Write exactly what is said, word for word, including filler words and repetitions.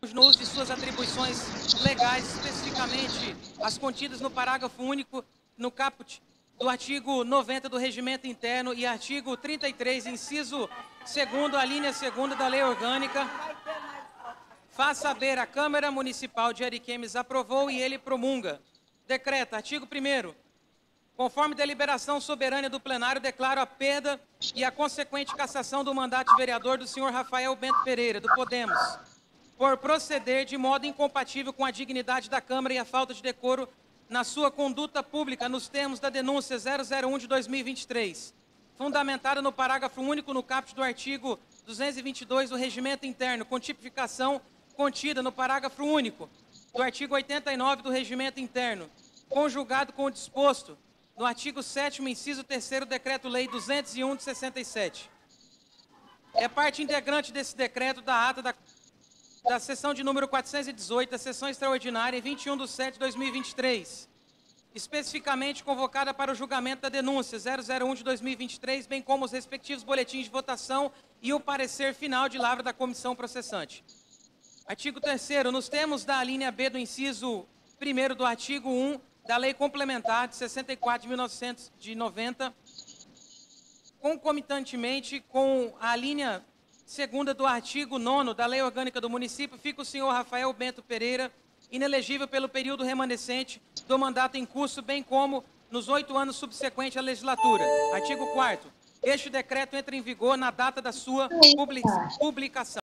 no uso de suas atribuições legais, especificamente as contidas no parágrafo único, no caput do artigo noventa do Regimento Interno e artigo trinta e três, inciso segundo, a linha segunda da Lei Orgânica, faz saber a Câmara Municipal de Ariquemes aprovou e ele promulga. Decreta, artigo primeiro. Conforme deliberação soberana do plenário, declaro a perda e a consequente cassação do mandato de vereador do senhor Rafael Bento Pereira, do Podemos, por proceder de modo incompatível com a dignidade da Câmara e a falta de decoro na sua conduta pública nos termos da denúncia zero zero um de dois mil e vinte e três, fundamentada no parágrafo único no caput do artigo duzentos e vinte e dois do Regimento Interno, com tipificação contida no parágrafo único do artigo oitenta e nove do Regimento Interno, conjugado com o disposto no artigo sétimo, inciso terceiro, Decreto-Lei duzentos e um de sessenta e sete. É parte integrante desse decreto da ata da, da sessão de número quatrocentos e dezoito, da sessão extraordinária, vinte e um de setembro de dois mil e vinte e três, especificamente convocada para o julgamento da denúncia zero zero um de dois mil e vinte e três, bem como os respectivos boletins de votação e o parecer final de lavra da comissão processante. Artigo terceiro, nos termos da alínea B do inciso primeiro do artigo um da Lei Complementar de sessenta e quatro de mil novecentos e noventa, concomitantemente com a linha segunda do artigo nono da Lei Orgânica do Município, fica o senhor Rafael Bento Pereira inelegível pelo período remanescente do mandato em curso, bem como nos oito anos subsequentes à legislatura. Artigo quarto. Este decreto entra em vigor na data da sua publicação.